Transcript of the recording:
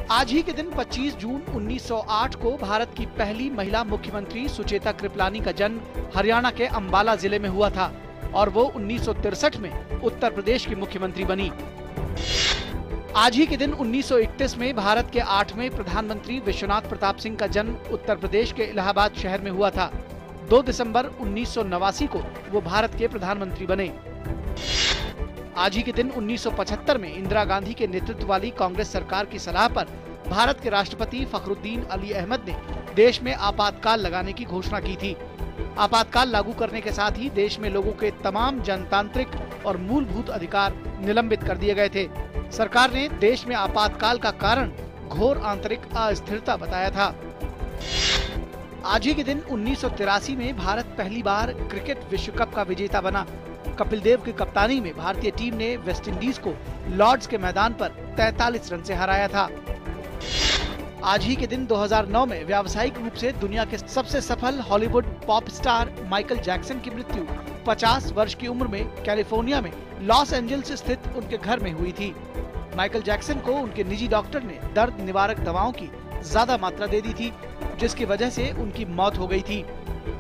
आज ही के दिन 25 जून 1908 को भारत की पहली महिला मुख्यमंत्री सुचेता कृपलानी का जन्म हरियाणा के अंबाला जिले में हुआ था और वो 1963 में उत्तर प्रदेश की मुख्यमंत्री बनी। आज ही के दिन 1931 में भारत के 8वें प्रधानमंत्री विश्वनाथ प्रताप सिंह का जन्म उत्तर प्रदेश के इलाहाबाद शहर में हुआ था। 2 दिसंबर 1989 को वो भारत के प्रधानमंत्री बने। आज ही के दिन 1975 में इंदिरा गांधी के नेतृत्व वाली कांग्रेस सरकार की सलाह पर भारत के राष्ट्रपति फखरुद्दीन अली अहमद ने देश में आपातकाल लगाने की घोषणा की थी। आपातकाल लागू करने के साथ ही देश में लोगों के तमाम जनतांत्रिक और मूलभूत अधिकार निलंबित कर दिए गए थे। सरकार ने देश में आपातकाल का कारण घोर आंतरिक अस्थिरता बताया था। आज ही के दिन 1983 में भारत पहली बार क्रिकेट विश्व कप का विजेता बना। कपिल देव की कप्तानी में भारतीय टीम ने वेस्ट इंडीज को लॉर्ड्स के मैदान पर 43 रन से हराया था। आज ही के दिन 2009 में व्यावसायिक रूप से दुनिया के सबसे सफल Hollywood pop star Michael Jackson की मृत्यु 50 वर्ष की उम्र में कैलिफोर्निया में लॉस एंजल्स स्थित उनके घर में हुई थी। माइकल जैक्सन को उनके निजी डॉक्टर ने दर्द निवारक दवाओं की ज्यादा मात्रा दे दी थी, जिसकी वजह से उनकी मौत हो गई थी।